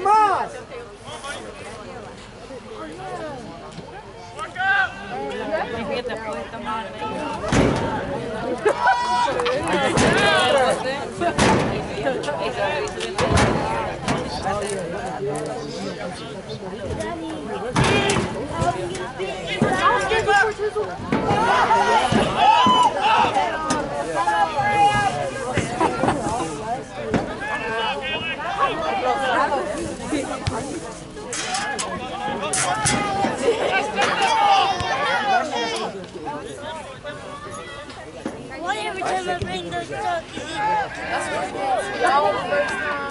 más! Why every time I bring those turkeys? That's what it is.